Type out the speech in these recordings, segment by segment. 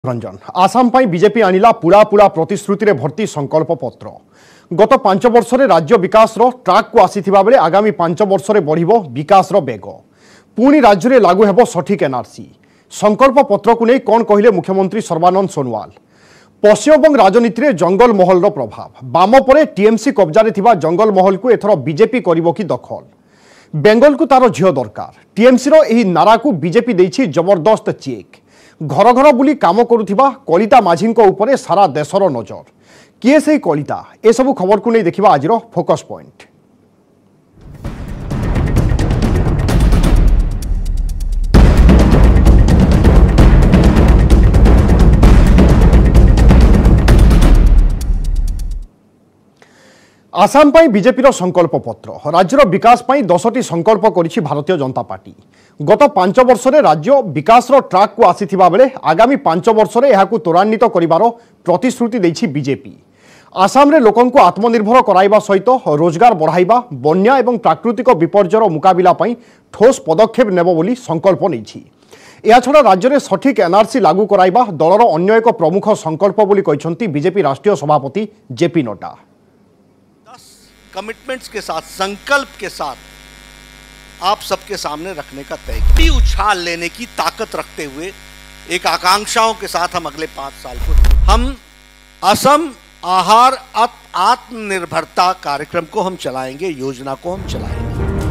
रंजन आसाम पाई बीजेपी आनिला पुला पुला प्रतिश्रुति रे भर्ती संकल्प पत्र गत 5 वर्ष रे राज्य विकास रो ट्रैक को आसीथिबा बेले आगामी 5 वर्ष रे बढ़िबो विकास रो बेग पुणी राज्य रे लागू हेबो सठिक एनआरसी संकल्प पत्र को नै कोन कहिले मुख्यमंत्री सर्बानंद सोनोवाल पश्चिमबंग राजनीति रे जंगल महल रो प्रभाव बाम परे टीएमसी कब्जा रे थिबा जंगल महल को एथरो बीजेपी करिवो कि दखल बेंगल को तारो झियो दरकार टीएमसी रो एही नारा को बीजेपी देछि जबरदस्त चेक घर घर बुली काम करुथिबा कलिता माझी उपरे सारा देशर नजर किए से कलिता ए सब खबर को नहीं देखिबा आजिरो फोकस पॉइंट। आसाम पाई बीजेपी रो संकल्प पत्र राज्यर विकास पाई 10टी संकल्प करिछि भारतीय जनता पार्टी गत 5 वर्ष रे राज्य विकास रो ट्रैक को आसीथिबा बेले आगामी 5 वर्ष रे एहाकु त्वरान्वित करिवारो प्रतिश्रुति दैछि बीजेपी आसाम रे लोकन को आत्मनिर्भर कराइबा सहित रोजगार बढ़ाइबा बन्या एवं प्राकृतिक विपर्यर मुकाबिला पाई ठोस पदक्षेप नेबो बोली संकल्प नैछि या छड़ा राज्य में सठिक एनआरसी लागू कराइबा दलर अन्य एक प्रमुख संकल्प बोली कहिसंती बीजेपी राष्ट्रीय सभापति जेपी नड्डा। कमिटमेंट्स के साथ संकल्प के साथ आप सबके सामने रखने का तय उछाल लेने की ताकत रखते हुए एक आकांक्षाओं के साथ हम अगले 5 साल को हम असम आहार आत्मनिर्भरता कार्यक्रम को हम चलाएंगे, योजना को हम चलाएंगे।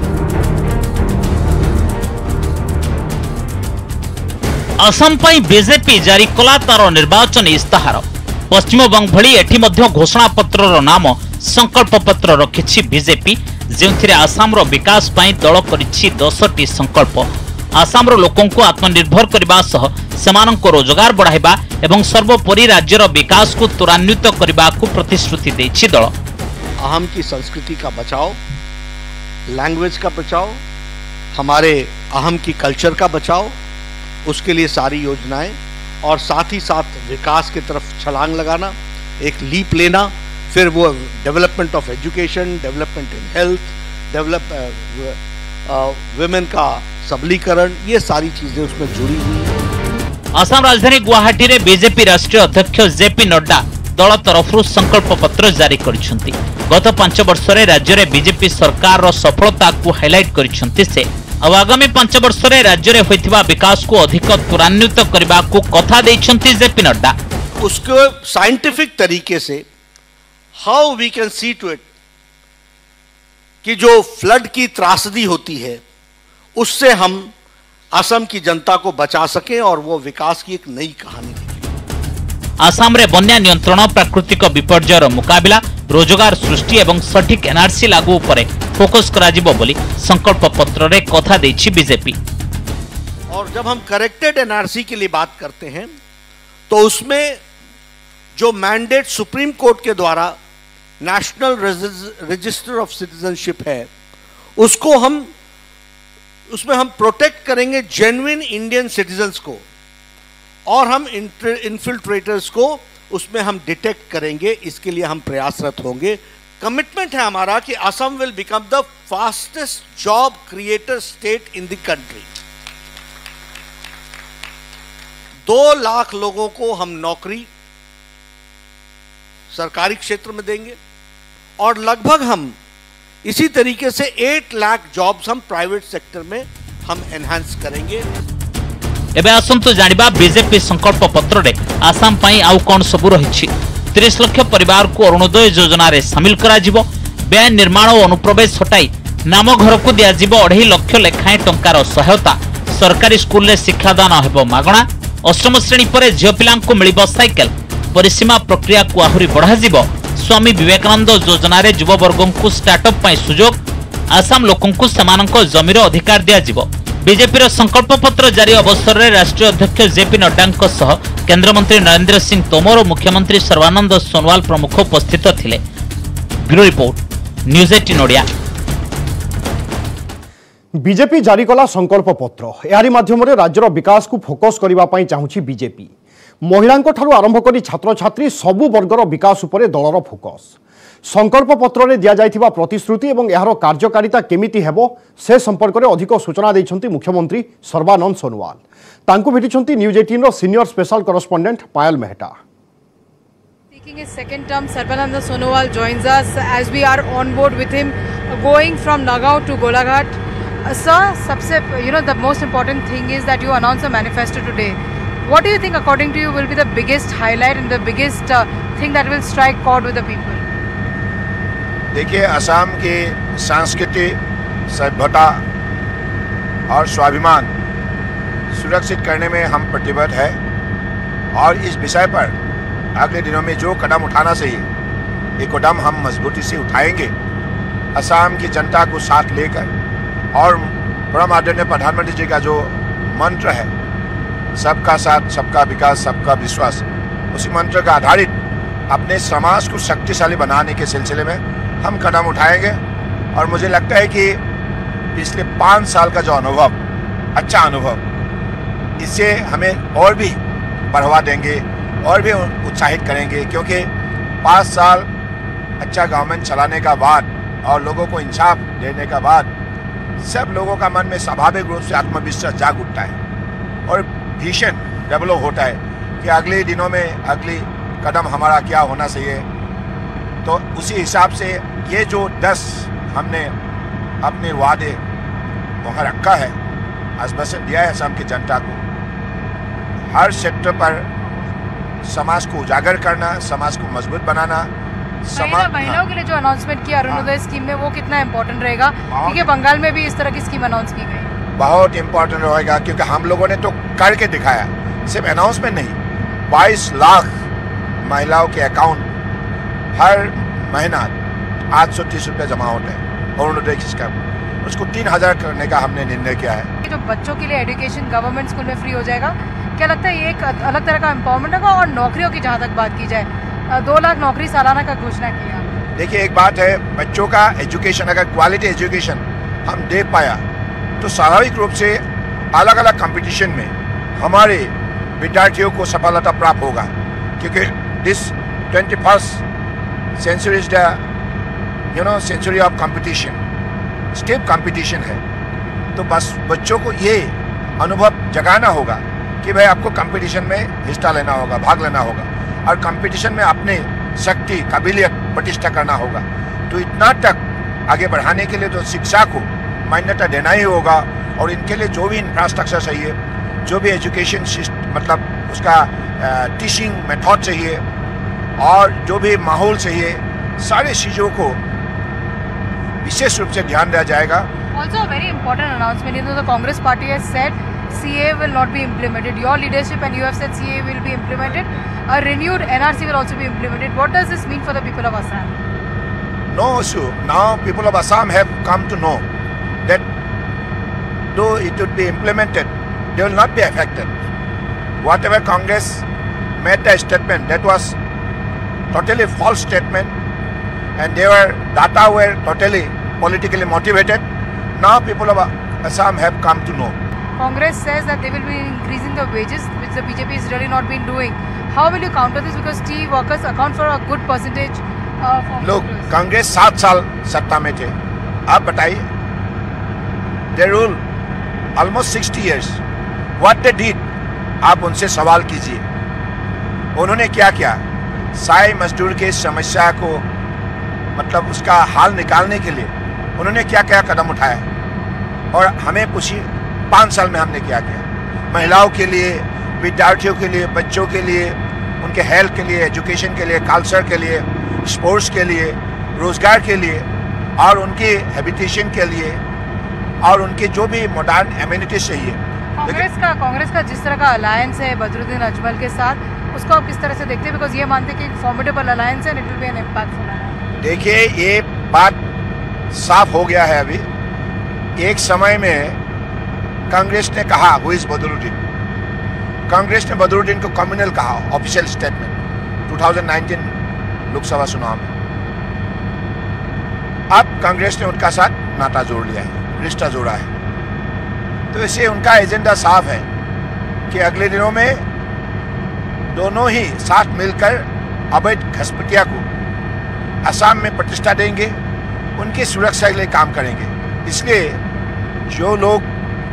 असम पाई बीजेपी जारी कला तार निर्वाचन इस्ताहार पश्चिमबंग भली एठी मध्य घोषणा पत्रर नाम संकल्प पत्र रखिछि बीजेपी जेउथिरे आसाम रो विकास पाई दल करिछि 10टी संकल्प आसाम रो लोकन को आत्मनिर्भर करबा सह सेमानंको रोजगार बढ़ाइबा एवं सर्वोपरि राज्यर विकास को त्वरान्वित करबा को प्रतिश्रुति दैछि दल। अहम की संस्कृति का बचाव, लैंग्वेज का बचाव, हमारे अहम की कल्चर का बचाव, उसके लिए सारी योजनाएं और साथ ही साथ विकास की तरफ छलांग लगाना, एक लीप लेना, फिर वो development of education, development in health, women का सबलीकरण, ये सारी चीजें उसमें जुड़ी हुई हैं। आसाम राजधानी गुवाहाटी रे बीजेपी राष्ट्रीय अध्यक्ष जेपी नड्डा दल तरफ संकल्प पत्र जारी करिसेंती गत 5 वर्ष रे राज्य रे बीजेपी सरकार रो सफलता को हाइलाइट करिसेंती से अब आगामी 5 वर्ष रे राज्य रे होइथिबा विकास को अधिक त्वरान्वित करबा को कथा दैछंती जेपी नड्डा। उसको साइंटिफिक तरीके से how we can see to it कि जो फ्लड की त्रासदी होती है उससे हम असम की जनता को बचा सके और वो विकास की एक नई कहानी लिखे। आसाम रे बन्या नियंत्रण, प्राकृतिक विपर्यर मुकाबिला, रोजगार सृष्टि एवं सठिक एनआरसी लागू उपरे फोकस कराजिबो बोली संकल्प पत्र रे कथा दैछि बीजेपी। और जब हम करेक्टेड एनआरसी के लिए बात करते हैं तो उसमें जो मैंडेट सुप्रीम कोर्ट के द्वारा नेशनल रजिस्टर ऑफ सिटीजनशिप है उसमें हम प्रोटेक्ट करेंगे जेन्युइन इंडियन सिटीजन्स को और हम इन्फिल्ट्रेटर्स को उसमें हम डिटेक्ट करेंगे। इसके लिए हम प्रयासरत होंगे। कमिटमेंट है हमारा कि Assam will become the fastest job creator state in the country. 2 lakh लोगों को हम नौकरी सरकारी क्षेत्र में देंगे और लगभग हम इसी तरीके से 8 लाख जॉब्स हम प्राइवेट सेक्टर में हम एनहांस करेंगे। एबे आसंतो जानिबा बीजेपी संकल्प पत्र रे आसाम पाई आउ कोन सबु रहिछि। 30 लाख परिवार को अरुणोदय योजना रे शामिल करा जिवो। व्यय निर्माण और अनुप्रवेश हटाई नाम घर को दिया जिवो 2.5 लाख लेखाए टंकार सहायता। सरकारी स्कूल रे शिक्षादान हेबो मागणा। 8म श्रेणी पर झियो पिलांक को मिलिबो साइकेल। परिसीमा प्रक्रिया को आहुरी बढ़ा जिवो। स्वामी विवेकानंद योजना रे युववर्गों को स्टार्टअप पाई सुजोग। आसाम लोकों को समानंको जमीर अधिकार दिया जिवो। बीजेपी संकल्प पत्र जारी अवसर में राष्ट्रीय अध्यक्ष जेपी नड्डा सह केंद्र मंत्री नरेंद्र सिंह तोमर और मुख्यमंत्री सर्बानंद सोनोवाल प्रमुख उपस्थित थिले। Bureau report news 18 Odia. BJP जारी कला संकल्प पत्र यारी माध्यम राज्यर विकास को फोकस करबा पई चाहूछि बीजेपी। महिलांको ठारू आरंभ करी छात्र छात्री सबु वर्गर विकास उपरे दलर फोकस संकल्प पत्र में दि जाइथिबा प्रतिश्रुति और यार कार्यकारिता केमिति हेबो से संपर्क में अधिक सूचना देइछन्ति मुख्यमंत्री सर्बानंद सोनोवाल। तांको भेटिछन्ति न्यूज 18 रो senior special correspondent Payal Mehta. Seeking his second term, Sarbananda Sonowal joins us as we are on board with him, going from Nagaon to Golaghat. Sir, the most important thing is that you announced a manifesto today. What do you think, according to you, will be the biggest highlight and the biggest thing that will strike chord with the people? देखिए, असम की संस्कृति, सभ्यता और स्वाभिमान सुरक्षित करने में हम प्रतिबद्ध है और इस विषय पर अगले दिनों में जो कदम उठाना चाहिए एक कदम हम मजबूती से उठाएंगे। असम की जनता को साथ लेकर और परम आदरणीय प्रधानमंत्री जी का जो मंत्र है सबका साथ, सबका विकास, सबका विश्वास, उसी मंत्र का आधारित अपने समाज को शक्तिशाली बनाने के सिलसिले में हम कदम उठाएंगे। और मुझे लगता है कि पिछले 5 साल का जो अनुभव, अच्छा अनुभव, इससे हमें और भी बढ़ावा देंगे और भी उत्साहित करेंगे, क्योंकि 5 साल अच्छा गवर्नमेंट चलाने का बाद और लोगों को इंसाफ देने का बाद सब लोगों का मन में स्वाभाविक रूप से आत्मविश्वास जाग उठता है और विजन डेवलप होता है कि अगले दिनों में अगली कदम हमारा क्या होना चाहिए। तो उसी हिसाब से ये जो 10 हमने अपने वादे वहाँ रखा है, आश्वासन दिया है असम की जनता को, हर सेक्टर पर समाज को उजागर करना, समाज को मजबूत बनाना। महिलाओं के लिए जो अनाउंसमेंट किया अरुणोदय स्कीम में, वो कितना इम्पोर्टेंट रहेगा? क्योंकि बंगाल में भी इस तरह की स्कीम अनाउंस की गई। बहुत इम्पोर्टेंट रहेगा, क्योंकि हम लोगों ने तो करके दिखाया, सिर्फ अनाउंसमेंट नहीं। 22 लाख महिलाओं के अकाउंट हर महीना 830 रुपये जमा होते हैं अरुणोदय स्कीम, उसको 3000 करने का हमने निर्णय किया है। जो बच्चों के लिए एजुकेशन गवर्नमेंट स्कूल में फ्री हो जाएगा, क्या लगता है ये एक अलग तरह का एम्पावरमेंट होगा? और नौकरियों की जहाँ तक बात की जाए, 2 लाख नौकरी सालाना का घोषणा किया। देखिए, एक बात है, बच्चों का एजुकेशन, अगर क्वालिटी एजुकेशन हम दे पाया तो स्वाभाविक रूप से अलग अलग कंपटीशन में हमारे विद्यार्थियों को सफलता प्राप्त होगा, क्योंकि this 21st century is the century of competition, step competition है। तो बस बच्चों को ये अनुभव जगाना होगा कि भाई आपको कंपटीशन में हिस्सा लेना होगा, भाग लेना होगा और कंपटीशन में अपने शक्ति, काबिलियत प्रतिष्ठा करना होगा। तो इतना तक आगे बढ़ाने के लिए तो शिक्षा को मान्यता देना ही होगा और इनके लिए जो भी इंफ्रास्ट्रक्चर चाहिए, जो भी एजुकेशन मतलब उसका टीचिंग मेथड चाहिए और जो भी माहौल चाहिए, सारे चीज़ों को विशेष रूप से ध्यान दिया जाएगा। Also a very important announcement, the Congress party has said CA will not be implemented. Your leadership and you have said CA will be implemented. A renewed NRC will also be implemented. What does this mean for the people of Assam? No issue. Now people of Assam have come to know that though it would be implemented, they will not be affected. Whatever Congress made a statement, that was totally false statement, and data were totally politically motivated. Now people of Assam have come to know. Congress says that they will be increasing the wages, which the BJP is really not been doing. How will you counter this? Because tea workers account for a good percentage of लोग कांग्रेस 7 साल सत्ता में थे, आप बताइए, they rule almost 60 years. What they did, आप उनसे सवाल कीजिए, उन्होंने क्या किया? साई मजदूर के समस्या को मतलब उसका हाल निकालने के लिए उन्होंने क्या क्या कदम उठाया और हमें पूछिए 5 साल में हमने क्या किया? महिलाओं के लिए, विद्यार्थियों के लिए, बच्चों के लिए, उनके हेल्थ के लिए, एजुकेशन के लिए, कल्चर के लिए, स्पोर्ट्स के लिए, रोजगार के लिए और उनके हैबिटेशन के लिए और उनके जो भी मॉडर्न एमिनिटीज चाहिए। कांग्रेस का जिस तरह का अलायंस है बदरुद्दीन अजमल के साथ, उसको आप किस तरह से देखते हैं? बिकॉज ये मानते हैं कि एक फॉर्मिडेबल अलायंस है, it will be an impactful alliance. देखिए, ये बात साफ हो गया है अभी। एक समय में कांग्रेस ने कहा हु इज बदरुद्दीन, कांग्रेस ने बदरुद्दीन को कम्युनल कहा, ऑफिशियल स्टेटमेंट 2019 लोकसभा चुनाव में। अब कांग्रेस ने उनका साथ नाता जोड़ लिया है, रिश्ता जोड़ा है। तो इससे उनका एजेंडा साफ है कि अगले दिनों में दोनों ही साथ मिलकर अवैध घुसपैठिया को असम में प्रतिष्ठा देंगे, उनकी सुरक्षा के लिए काम करेंगे। इसलिए जो लोग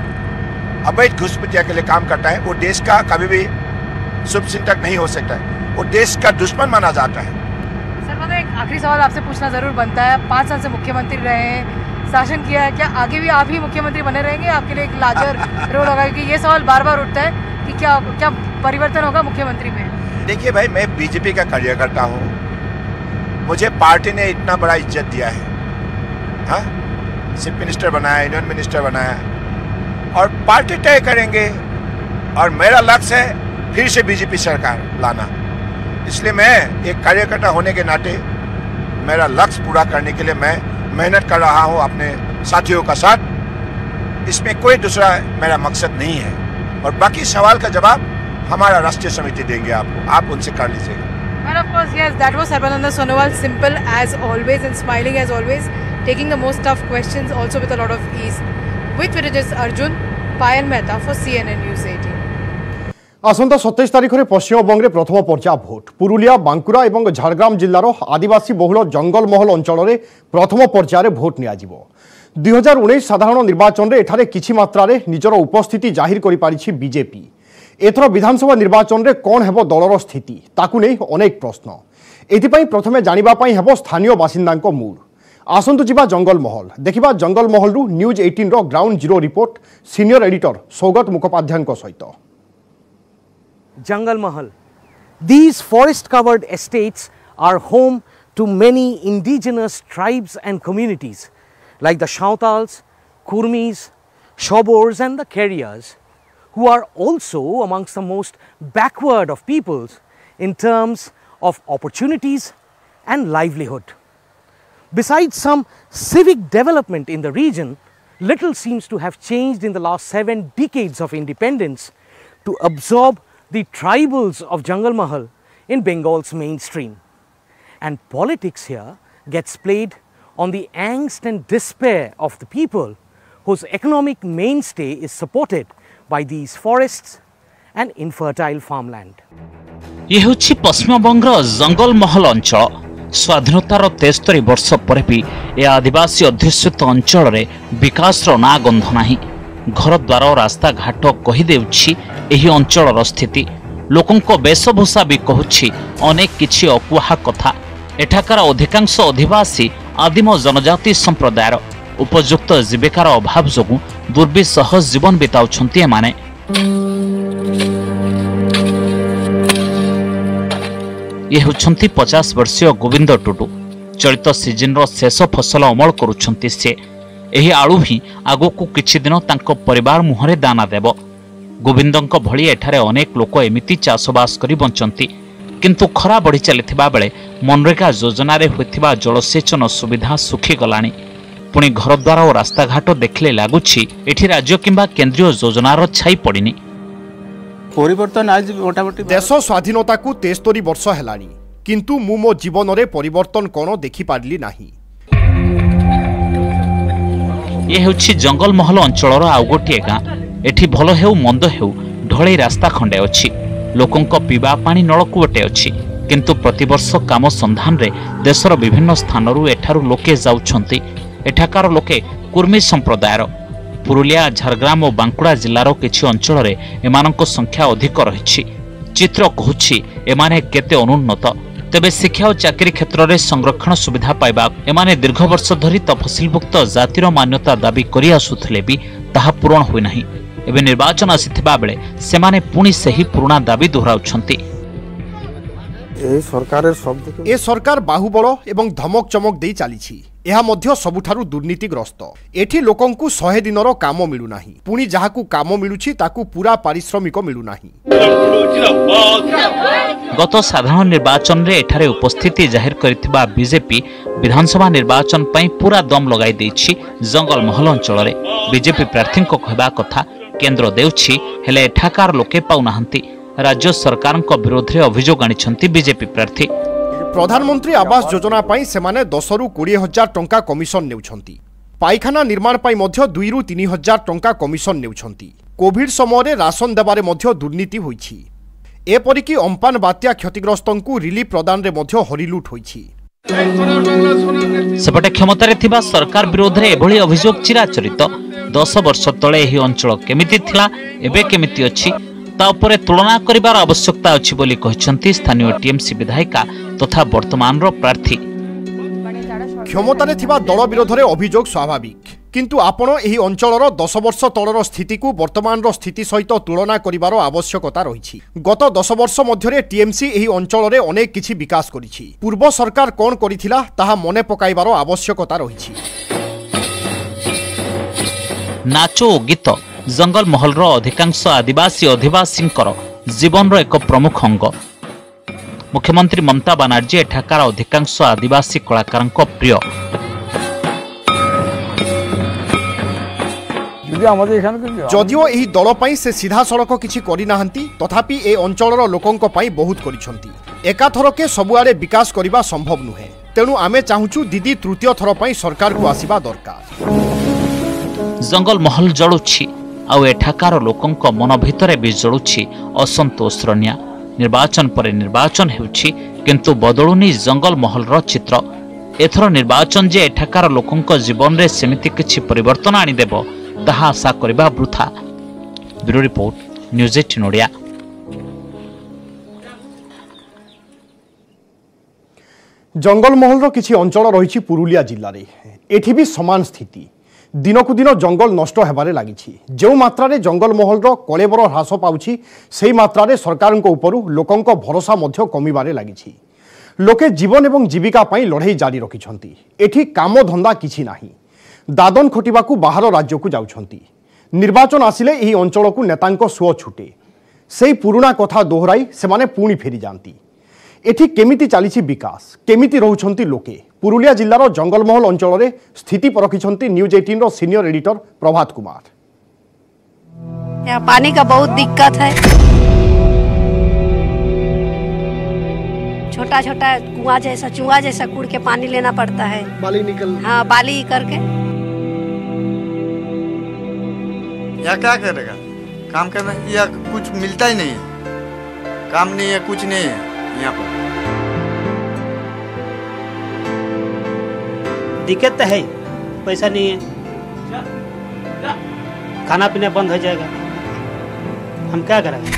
अवैध घुसपैठिया के लिए काम करता है वो देश का कभी भी शुभचिंतक नहीं हो सकता है, वो देश का दुश्मन माना जाता है। सर मतलब एक आखिरी सवाल आपसे पूछना जरूर बनता है, 5 साल से मुख्यमंत्री रहे हैं, शासन किया है, क्या आगे भी आप ही मुख्यमंत्री बने रहेंगे? आपके लिए एक लाजर रोल होगा, क्योंकि ये सवाल बार बार उठता है कि क्या परिवर्तन होगा मुख्यमंत्री में? देखिए भाई, मैं बीजेपी का कार्यकर्ता हूँ, मुझे पार्टी ने इतना बड़ा इज्जत दिया है, हाँ, चीफ मिनिस्टर बनाया, यूनियन मिनिस्टर बनाया, और पार्टी तय करेंगे, और मेरा लक्ष्य है फिर से बीजेपी सरकार लाना। इसलिए मैं एक कार्यकर्ता होने के नाते मेरा लक्ष्य पूरा करने के लिए मैं मेहनत कर रहा हूं अपने साथियों का साथ। इसमें कोई दूसरा मेरा मकसद नहीं है, और बाकी सवाल का जवाब हमारा राष्ट्रीय समिति देंगे आपको, आप उनसे कर लीजिएगा। And of course, yes, that was Sarbananda Sonowal, simple as always and smiling as always, taking the most tough questions also with a lot of ease. With Virajas Arjun, Payan Mehta for CNN News 18. आसंता 27 तारिख में पश्चिमबंगे प्रथम पर्याय vote Purulia Bankura और झारग्राम जिलार आदिवासी बहुल जंगलमहल अंचल में प्रथम पर्यायर vote नियाजिबो। 2019 साधारण निर्वाचन में एठारे किछि मात्रारे निजर उपस्थिति जाहिर करि पारिछि बीजेपी। एथर विधानसभा निर्वाचन में कौन हेबो दलर स्थिति ताकु नै अनेक प्रश्न। एथिपाई प्रथमे जानिबा पई हेबो स्थानीय बासिंदांको मूड। आसंतु जिबा जंगलमहल देखिबा जंगलमहल रु न्यूज 18 रो ground zero report senior editor Saugata मुखोपाध्यायଙ୍କ सहित। Jungle Mahal. These forest-covered estates are home to many indigenous tribes and communities like the Shautals, Kurmis, Shobors and the Kerias, who are also amongst the most backward of peoples in terms of opportunities and livelihood. Besides some civic development in the region, little seems to have changed in the last 7 decades of independence to absorb the tribals of Jungle Mahal in Bengal's mainstream. And politics here gets played on the angst and despair of the people whose economic mainstay is supported by these forests and infertile farmland. ये होछि पश्चिमबंगर जंगल महल अंचल। स्वाधीनतार 73 वर्ष पर भी ए आदिवासी अध्युषित अंचल रे विकास रो ना गंध नाही। घर द्वार रास्ता घाट कही देउछि एही अंचलर स्थिति। लोकंको वेशभूषा भी कहूछि अनेक किछि अकुहा कथा। एठाकार अधिकांश अधिवासी आदिम जनजाति संप्रदायर उपयुक्त जीविकार अभाव जोगु दुर्विसह जीवन बिताउछन्ति एमाने। ये होछन्ति 50 वर्षीय गोविंद टुडू। चलित सीजन शेष फसल अमल करुछन्ति से। एही आलू ही आगोकू किछि दिन तांको परिवार मुहरे दाना देव। गोविंदंको भଳି एठारे अनेक लोक एमिति चाषबास करी बंचन्ति, किंतु खरा बढ़ी चलिथिबा बेले मनरेगा योजना रे होइथिबा जलसेचन सुविधा सुखी गलानी। पुणी घरद्वार और रास्ता घाट देखले लागुछि एठी राज्य किंबा केंद्रीय योजनार छाई पड़िनी। परिवर्तन आज मोटामोटी देश स्वाधीनता को 73 वर्ष हेलानी, किंतु मु मो जीवन रे परिवर्तन कोन देखि पारली नाही। ये होछि जंगल महल अंचलर आउ गोटे गाँ। एठी भल हेउ मंद हेउ ढळई रास्ता खंडे अछि। लोकंको पीवा पानी नलकूपटे अछि, किंतु प्रतिवर्ष काम संधान रे देशर विभिन्न स्थानरू एठारू लोके जाउछन्ति। एठाकार लोके कुर्मी संप्रदायर। पुरुलिया झारग्राम और बांकुड़ा जिल्लार किछि अंचल रे एमानंको संख्या अधिक रहिछि। चित्र कहूछि एमाने केते अनुन्नत। तेबे शिक्षा और चाकरी क्षेत्र में संरक्षण सुविधा पाइबा एमाने दीर्घ वर्ष धरी तफसिलभुक्त जातिर मान्यता दाबी करि आसुथिले भी ताहा पूरण होई नाही। एबे निर्वाचन आसिथिबा बेले सेमाने पुणी सही पुराना दाबी दोहराउछन्ति। ए सरकार बाहुबल एवं धमक चमक दे चली। यह मध्य सबुठारु दुर्नीतिग्रस्त। एठी लोकंकु 100 दिनर काम मिलु नाही, पुणी जहाकु काम मिलुछि ताकु पूरा पारिश्रमिक मिलु नाही। गत साधारण निर्वाचन रे एठारे उपस्थिति जाहिर करिथिबा बीजेपी विधानसभा निर्वाचन पई पूरा दम लगाई दैछि। जंगल महल अंचल रे बीजेपी प्रार्थी को कहबा कथा केंद्र देउछि, हेले एठाकार लोके पाउ नाहंती। राज्य सरकार विरोध में अभियोग आनिछन्ति बीजेपी प्रार्थी। प्रधानमंत्री आवास योजना पाई सेमाने 10 रु 20 हजार टंका कमिशन नेउछन्ति। पाइखाना निर्माण पाई मध्य 2 रु 3 हजार टंका कमिशन नेउछन्ति। कोविड समय राशन देबारे मध्य दुर्नीति होईछि। एपरिकी अम्पान बात्या क्षतिग्रस्तंकु रिलीफ प्रदान रे मध्य हरिलुट होईछि। सेपटे क्षमतार थिबा सरकार विरोध में एभली अभियोग चिराचरित 10 वर्ष तले एही अंचल केमिति थिला एबे केमिति अछि ता उपरे तुलना करिवार आवश्यकता अछि बोली कहिसंती स्थानीय टीएमसी विधायिका तथा वर्तमान रो प्रार्थी। क्षमतार थिबा दल विरोध में अभियोग स्वाभाविक किंतु आपण एही अंचलर 10 वर्ष तलर स्थिति को वर्तमान रो स्थिति सहित तुलना करिवार आवश्यकता रही। गत 10 वर्ष मध्य टीएमसी एही अंचल रे अनेक किछि विकास करिछि। पूर्व सरकार कोन करिथिला ताहा मने पकाइबार आवश्यकता रही। नाचो और गीत जंगल महल रो अधिकांश आदिवासी अधिवासी जीवन रो एक प्रमुख अंग। मुख्यमंत्री ममता बनर्जी एठाकार अधिकांश आदिवासी कलाकार प्रिय। जदिओ एही दल पई से सीधा सड़क किछि करि नाहंती तथापि ए अंचलर लोकंक पई बहुत करिसंती। एकाथरके सबुआडे विकास करिबा संभव नुहे तेणु आमे चाहुचु दीदी तृतीय थर पई सरकार को आसीबा दरकार। जंगल महल जळुछि आउ एठाकार लोकंक मन भितरे भी जळुछि असंतोष रनिया। निर्वाचन पर निर्वाचन हेउछि किंतु बदलुनी जंगल महल रो चित्र। एथर निर्वाचन जे एठाकार लोकंक जीवन रे सेमिति किछि परिवर्तन आनी देबो ताहा आशा करिबा वृथा। Bureau report news 18 Odia. Jangal Mahal रो किछि अंचल रहिछि पुरुलिया जिल्ला रे। एठी भी समान स्थिति। दिनकु दिन जंगल नष्ट हेबारे लागिछि। जो मात्रा रे जंगल महल रो कलेबर ह्रास पाउछि सेही मात्रा रे सरकारक उपरु लोकंक भरोसा मध्य कमिबारे लागिछि। लोके जीवन एवं जीविका पई लड़ाई जारी रखिछंती। एठी काम धंदा किछि नाही। दादन खटिबाकू बाहर राज्य को जाउछंती। निर्वाचन आसिले एही अंचल को नेतांक सुओ छुटे। सेही पुराना कथा दोहराई सेमाने पुणी फेरी जांती। एठी केमिति चालिछि विकास केमिति रहुछंती लोके। पुरुलिया जिल्लार जंगलमहल अंचल रे स्थिति परखिछंती न्यूज 18 रो सीनियर एडिटर प्रभात कुमार। यहाँ पानी का बहुत दिक्कत है। छोटा छोटा कुआं जैसा चुआ जैसा कूड़ के पानी लेना पड़ता है। बाली निकल बाली करके। यहाँ क्या करेगा काम करना या कुछ मिलता ही नहीं है। काम नहीं है कुछ नहीं है यहाँ पर। दिक्कत है पैसा नहीं है खाना पीना बंद हो जाएगा हम क्या करेंगे।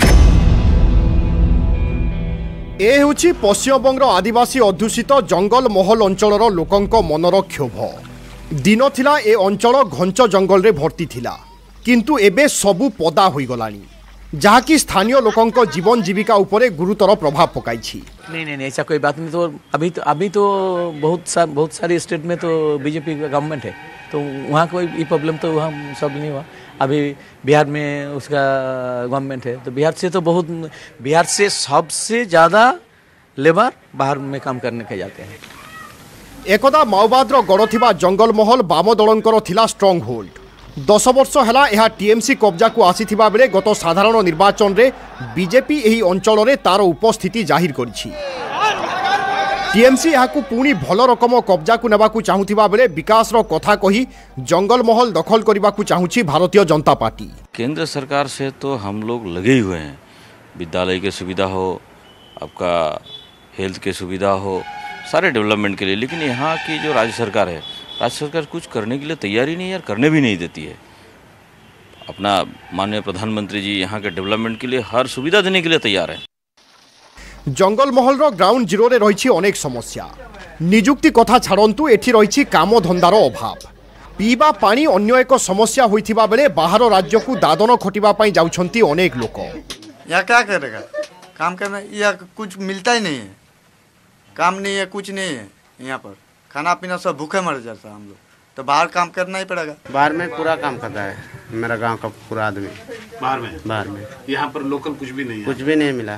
ए हेउछि पश्चिमबंग आदिवासी अध्युषित जंगल महल अंचलर लोकंक मनर क्षोभ। दिन थिला ए अंचल घंच जंगल रे भर्ती थिला किंतु एबे सबु पदा होई गलानी जहाँकि स्थानीय लोकंक जीवन जीविका उपरे गुरुतर प्रभाव पकाइछि। नहीं ऐसा कोई बात नहीं। तो अभी तो बहुत सारे स्टेट में तो बीजेपी का गवर्नमेंट है तो वहाँ कोई ये प्रॉब्लम तो वहाँ सब नहीं हुआ। अभी बिहार में उसका गवर्नमेंट है तो बिहार से सबसे ज़्यादा लेबर बाहर में काम करने के जाते हैं। एकदा माओवादर गड़ थिबा जंगल महल वाम दलंकर थिला स्ट्रंग होल्ड। 10 वर्ष है यह टीएमसी कब्जा को आसीथिबा बेले गत साधारण निर्वाचन रे बीजेपी एही अंचल रे तार उपस्थिति जाहिर करिछि। टीएमसी याकू पुणी भल रकम कब्जा को नेबाकू चाहुथिबा बेले विकास रो कथा कही जंगल महल दखल करबाकू चाहुछि भारतीय जनता पार्टी। केंद्र सरकार से तो हम लोग लगे ही हुए हैं। विद्यालय की सुविधा हो आपका हेल्थ की सुविधा हो सारे डेवलपमेंट के लिए। लेकिन यहाँ की जो राज्य सरकार कुछ करने के लिए तैयारी नहीं है, करने भी नहीं देती है। अपना माननीय प्रधानमंत्री जी यहाँ के डेवलपमेंट के लिए हर सुविधा देने के लिए तैयार है। जंगल महल रो ग्राउंड जीरो रे रहिछि अनेक समस्या। नियुक्ति कथा छाड़ंतु एठी रहिछि काम धंदार अभाव। पीवा पानी अन्य एक समस्या होइथिबा बेले बाहर राज्य को दादन खटिबा पई जाउछंती अनेक लोक। यहाँ क्या करेगा काम करना या कुछ मिलता ही नहीं है। काम नहीं है कुछ नहीं है यहाँ पर। खाना पीना सब भूखे मर जाता है हम लोग तो बाहर काम करना ही पड़ेगा। बाहर में पूरा काम करता है मेरा गांव का पूरा आदमी बाहर में। यहाँ पर लोकल कुछ भी नहीं है। कुछ भी नहीं मिला।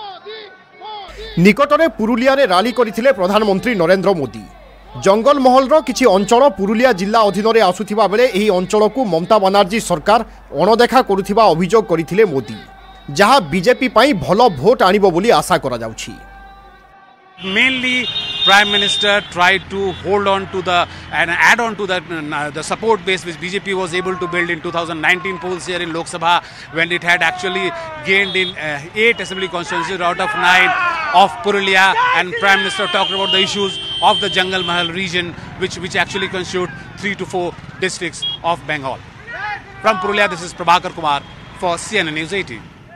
निकटरे पुरुलिया रे रैली करिथिले प्रधानमंत्री नरेंद्र मोदी। जंगल महल रो किछि अंचल पुरुलिया जिला अधीन रे आसुथिबा बेले एही अंचल को ममता बनर्जी सरकार अणदेखा करुथिबा अभियोग करिथिले मोदी जहां बीजेपी पई भलो भोट आनिबो बोली आशा करा जाउछि। Mainly, Prime Minister tried to hold on to and add on to the support base which BJP was able to build in 2019 polls here in Lok Sabha when it had actually gained in 8 assembly constituencies out of 9 of Purulia, and Prime Minister talked about the issues of the Jangal Mahal region, which actually constitute 3 to 4 districts of Bengal. From Purulia, this is Prabhakar Kumar for CNN News 18.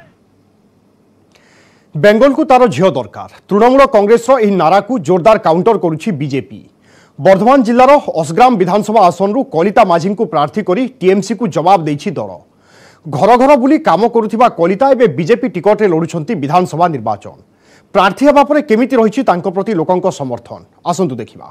Bengal को तार झील दरकार तृणमूल कांग्रेस नारा को जोरदार counter करुछि BJP. Bardhaman जिलार असग्राम विधानसभा आसन रु कलिता माझी को प्रार्थी करी टीएमसी को जवाब देछि दल। घर घर बुली काम करुथिबा कलिता एबे बीजेपी टिकट रे लड़ुछंती विधानसभा निर्वाचन। प्रार्थी हेबा परे केमिति रहिछि तांको प्रति लोकंक समर्थन आसंतु देखिबा।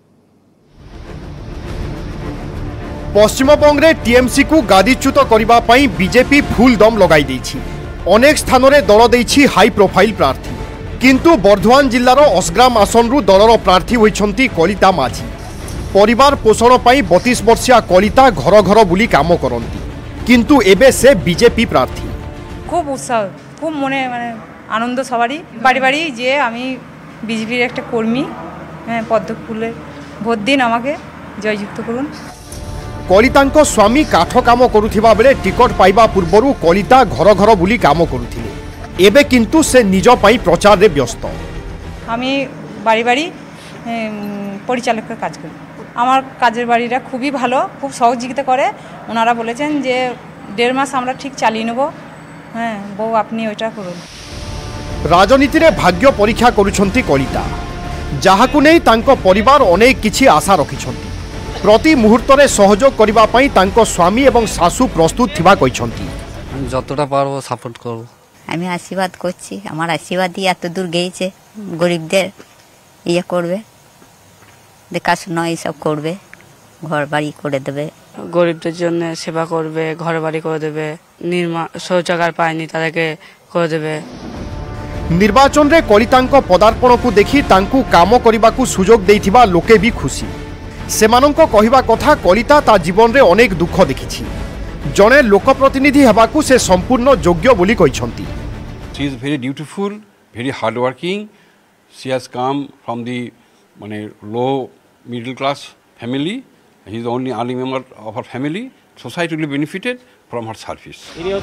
पश्चिमबंग रे टीएमसी को गादीच्युत करबा पई बीजेपी फुल दम लगाई दैछि। अनेक स्थान रे दल दैछि हाई प्रोफाइल प्रार्थी, किंतु बर्धमान जिल्लार असग्राम आसन रु दलर प्रार्थी होइछंती कलिता माझी। परिवार पोषण पई 32 वर्षीय कलिता घर घर बुली काम करंती, किंतु एबे से बीजेपी प्रार्थी। खूब उत्साह, खूब मने माने आनंद सबारी बाड़ी बाड़ी जे आमी बीजेपीर एकटा कर्मी पद्मफुले भोट दिन आमाके जययुक्त करुन। कलितांक स्वामी काठ काम करुथिबा बेले टिकट पाइबा पूर्वरु कलिता घर घर बुली काम करुथिले। एबे किंतु से निज पई प्रचार रे व्यस्त। आमी बाड़ी बाड़ी परिचालकेर काज करी। আমার কাজের বাড়িটা খুবই ভালো, খুব সহযোগিতা করে। ওনারা বলেছেন যে 1.5 মাস আমরা ঠিক চালিয়ে নেব। হ্যাঁ বউ আপনি ওইটা করুন। রাজনীতিরে ভাগ্য পরীক্ষা করুছন্তি কলিতা, যাহাকু নেই তাঙ্ক পরিবার অনেক কিছু আশা রখিছন্তি। প্রতি মুহূর্তরে সহযোগ করিবা পাই তাঙ্ক স্বামী এবং শাশু প্রস্তুত থিবা কইছন্তি। যতটা পারবো সাপোর্ট করব। আমি আশীর্বাদ করছি, আমার আশীর্বাদই এত দূর গিয়েছে। গরিবদের ইয়ে করবে, দেখাশোনা এইসব করবে, ঘর বাড়ি করে দেবে, গরিবদের জন্য সেবা করবে, ঘর বাড়ি করে দেবে, শৌচাগার পায়নি তাদেরকে করে দেবে। নির্বাচন রে কলিতাঙ্ক পদার্পণকু দেখি তাঙ্কু কাম করিবাকু সুযোগ দেইথিবা লোকে বি খুশি। সেমানঙ্ক কহিবা কথা কলিতা তা জীবনরে অনেক দুঃখ দেখিছি। জনে লোকপ্রতিনিধি হেবাকু সে সম্পূর্ণ যোগ্য বলি কইছন্তি। She is very dutiful, very hardworking. She has come from the low middle class family. He is the only earning member of her family. Society will be benefited from her service.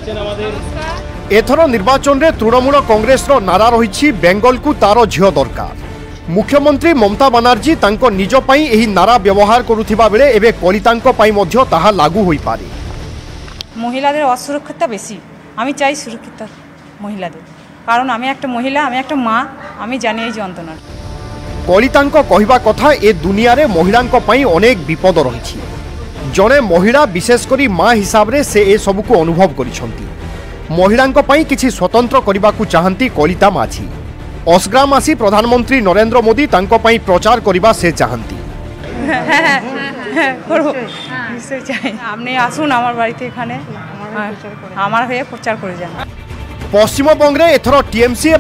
एथर निर्वाचन रे तृणमूल कांग्रेस रो नारा रहिछि बेंगल को तारो झियो दरकार। मुख्यमंत्री ममता बनर्जी तांको निज पई एही नारा व्यवहार करुथिबा बेले एबे कलितांको पई मध्य ताहा लागू होई पारे। महिलाদের অসুরক্ষিতা বেশি, আমি চাই সুরক্ষিত মহিলাদের, কারণ আমি একটা মহিলা, আমি একটা মা, আমি জানি এই যন্ত্রণা। কলিতাঙ্ক কহিবা কথা এ দুনিয়ারে মহিলাঙ্ক পাই অনেক বিপদ রহিছি। জনে মহিলা বিশেষ করি মা হিসাবে সে এ সবুকু অনুভব করিছন্তি। মহিলাঙ্ক পাই কিছু স্বতন্ত্র করিবাকু চাহান্তি কলিতা মাঝি। असग्राम आसी प्रधानमंत्री नरेंद्र मोदी तांको पाई प्रचार करिबा से चाहंती। আপনি আসুন আমার বাড়িতে, এখানে আমার হয়ে প্রচার করে যান। পশ্চিমবঙ্গে এথর টিএমসি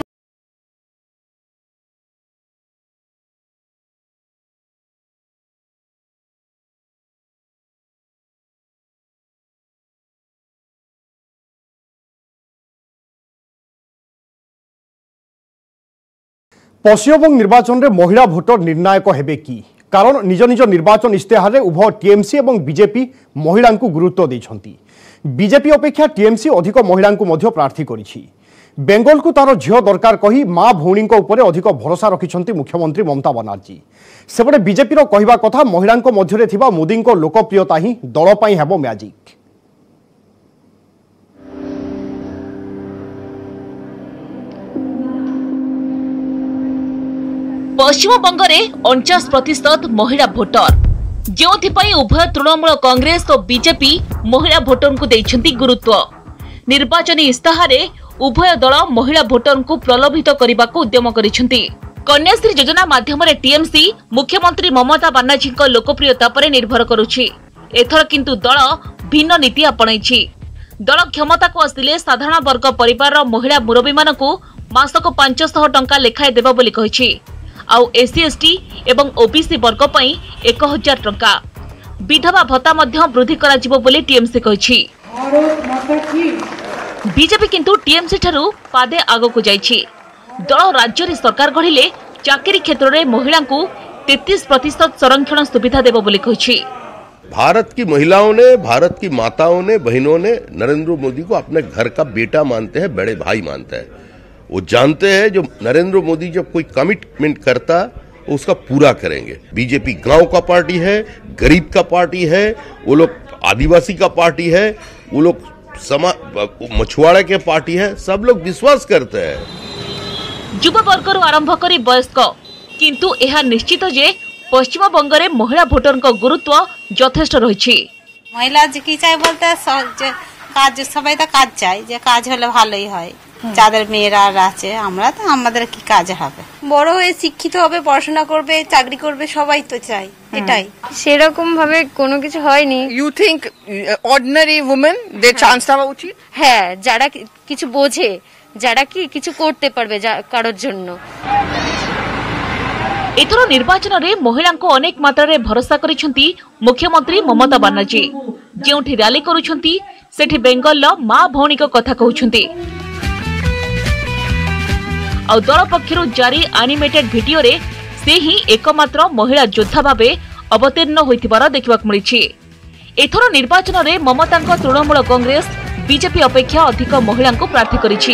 पश्चिमबंग निर्वाचन में महिला भोटर निर्णायक हेबे कि, कारण निज निज निर्वाचन इस्तेहार में उभय टीएमसी और बीजेपी महिला को गुरुत्व देछंती। बीजेपी अपेक्षा टीएमसी अधिक महिला को प्रार्थी करिछि। बेंगल को तार झियो दरकार कही माँ भौणी उपरे अधिक भरोसा रखिछंती मुख्यमंत्री ममता बनर्जी। सेपटे बीजेपी कहवा कथा महिला मध्य थिबा मोदी लोकप्रियता ही दल पई हेबो मैजिक। पश्चिमबंग में 49% महिला भोटर, जो उभय तृणमूल कांग्रेस और बीजेपी महिला भोटर को देइछंती गुरुत्व। निर्वाचन इस्ताहार उभय दल महिला भोटर को प्रलोभित करने को उद्यम करिसेंती। कन्याश्री योजना माध्यम टीएमसी मुख्यमंत्री ममता बनर्जी लोकप्रियता पर निर्भर करुछि। एथर किंतु दल भिन्न नीति आपणाइछि। दल क्षमता को आसिले साधारण वर्ग परिवार महिला मुरबी मानकु मासक 500 टंका लेखाए देबा बोली कहिछि। आउ एससी एसटी एवं ओबीसी वर्ग पई 1000 टंका विधवा भत्ता मध्य वृद्धि करा जिवो बोली टीएमसी कहिछि। बीजेपी किंतु टीएमसी ठारू पादे आगो को जाइछि। दल राज्य रे सरकार गढ़िले चाकरी क्षेत्र में महिला को 33% संरक्षण सुविधा देबो बोली कहिछि। भारत की महिलाओं ने, भारत की माताओं ने, बहनों ने नरेंद्र मोदी को अपने घर का बेटा मानते हैं, बड़े भाई मानते हैं। वो जानते हैं जो नरेंद्र मोदी जब कोई कमिटमेंट करता उसका पूरा करेंगे। बीजेपी गांव का पार्टी है, गरीब का पार्टी है, वो लोग आदिवासी का पार्टी है, वो लोग मछुआरा के पार्टी है, सब लोग विश्वास करते हैं। युवा वर्ग आरंभ कर वयस्क किंतु यह निश्चित जे पश्चिम बंग में महिला भोटर गुरुत्व यथेष्ट रही। महिला की चाहे बोलते काज सबाई तो काज चाই যে কাজ হলে ভালোই হয় যাদের মেয়েরা আছে আমরা তো আমাদের কি কাজ হবে বড় হয়ে শিক্ষিত হবে পড়াশোনা করবে চাকরি করবে সবাই তো চাই এটাই সেরকম ভাবে কোনো কিছু হয়নি। ইউ থিংক অর্ডিনারি উমেন দে চান্স দেওয়া উচিত? হ্যাঁ, যারা কিছু বোঝে, যারা কিছু করতে পারবে কারোর জন্য। एथर निर्वाचन रे महिला को अनेक मात्रा भरोसा करिसेंती मुख्यमंत्री ममता बनर्जी। जेउठी रैली करूछंती सेठी बेंगल मां भौणी को कथा कहउछंती। आ दल पक्षरु जारी एनिमेटेड वीडियो रे से ही एकमात्र महिला योद्धा भाबे अवतीर्ण होइथिबार देखिबाक मिलिछि। एथर निर्वाचन रे ममतांक तृणमूल कांग्रेस बीजेपी अपेक्षा अधिक महिला को प्रार्थी करिछि।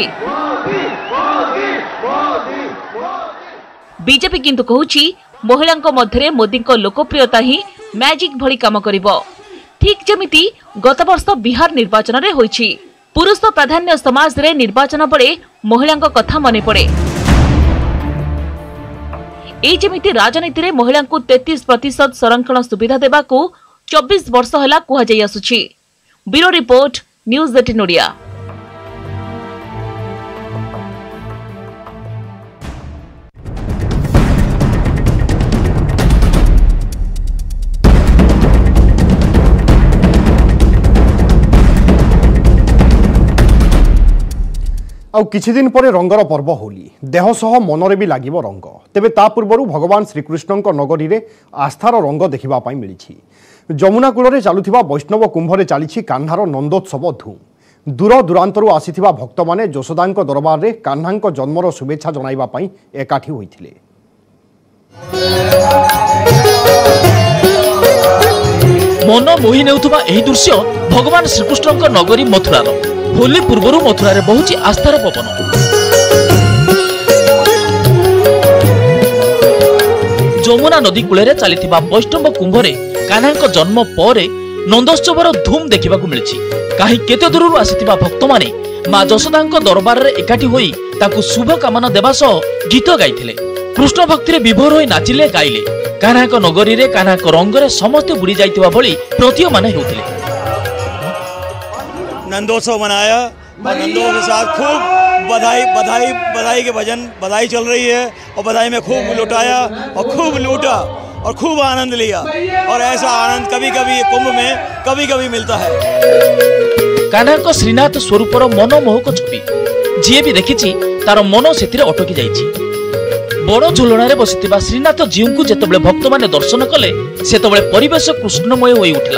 बीजेपी किंतु कहूची महिला मध्य मोदी लोकप्रियता ही मैजिक भली काम करिवो। ठीक जमिति गत वर्ष बिहार निर्वाचन रे होईछि। पुरुष प्राधान्य समाज रे निर्वाचन बेले महिला कथा मने पड़े। ए जमिति राजनीति रे महिला को 33% संरक्षण सुविधा देबा को 24 वर्ष होला कुहा जाय आसुछि। Bureau report news 18 Odia. आउ किछि दिन परे रंगर पर्व होली देह सह मनरे भी लागिबो रंग। तेबे ता पूर्वरु भगवान श्रीकृष्णଙ୍କ नगरी रे आस्थार रंग देखिबा पाई मिलिछि। जमुना कूलरे चालुथिबा वैष्णव कुंभरे चालिछि कान्हार नंदोत्सव धूम। दूर दूरांतरु आसीथिबा भक्त माने यशोदांक दरबार रे कान्हांक जन्मर शुभेच्छा जणाइबा पाई एकाठी होइथिले। मन मोहि नेउथुबा एही दृश्य भगवान श्रीकृष्णଙ୍କ नगरी मथुरार। होली पूर्वरु मथुरा रे बहुची आस्थार पवन। जमुना नदी कूले चलीथिबा वैष्णव कुंभरे कान्हांक जन्म परे नंदोत्सवर धूम देखा मिली। कहीं केते दूरु आसीथिबा भक्त माने मां यशोदांक दरबार रे एकाठी होई ताकु शुभ कामना देबा सह गीत गाइथिले। कृष्ण भक्ति रे विभोर होई नाचिले गाइले। कान्हांक नगरी रे कान्हांक रंग रे समस्त बुड़ी जाइथिबा भली प्रतीयमान हेउथिले। नंदोत्सव मनाया और नंदों के साथ खूब बधाई के भजन बधाई चल रही है और बधाई में खूब लुटाया और खूब लूटा और खूब आनंद लिया। और ऐसा आनंद कभी कभी कुंभ में कभी कभी मिलता है। कान्हांक श्रीनाथ स्वरूपर मनमोहक छवि जी भी देखिछि तार मन सेतिरे अटकी जाइछि। बड़ झुलण रे बसिथिबा श्रीनाथ जीव को जेतबेले भक्त माने दर्शन कले सेतबेले परिवेश कृष्णमय होई उठला।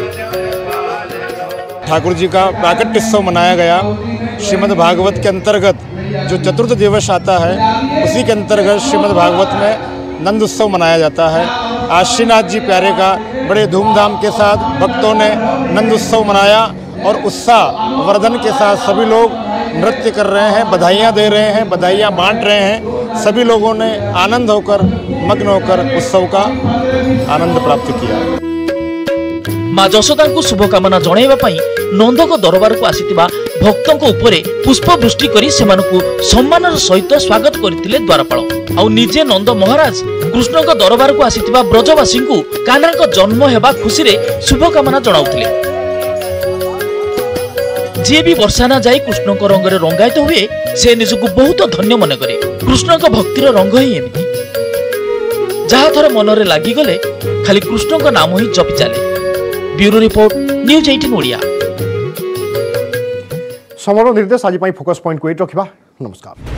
ठाकुर जी का प्राकट्योत्सव मनाया गया। श्रीमद् भागवत के अंतर्गत जो चतुर्थ दिवस आता है उसी के अंतर्गत श्रीमद् भागवत में नंद उत्सव मनाया जाता है। आज श्रीनाथ जी प्यारे का बड़े धूमधाम के साथ भक्तों ने नंद उत्सव मनाया और उत्साह वर्धन के साथ सभी लोग नृत्य कर रहे हैं, बधाइयाँ दे रहे हैं, बधाइयाँ बांट रहे हैं। सभी लोगों ने आनंद होकर मग्न होकर उत्सव का आनंद प्राप्त किया। मां यशोदा को शुभकामना जणाइबा पई नंदक दरबार को आसीथिबा भक्तों को ऊपर पुष्प वृष्टि करी सेमानकु सम्मानर सहित स्वागत करथिले द्वारपाल। आउ निजे नंद महाराज कृष्णक दरबार को आसीथिबा ब्रजवासी को कान्हांक जन्म हेबा खुशी रे शुभकामना जणाउथिले। जे भी वर्षा ना जाई कृष्णक रंग रे रंगायित हुए से निजको बहुत धन्य मन करे। कृष्णक भक्तिर रंग ही एमिति जहा थर मन रे लागी गले खाली कृष्णक नाम ही जपि चले। Bureau report news 18 Odia. समर निर्देश आज फोकस पॉइंट को रखा। नमस्कार।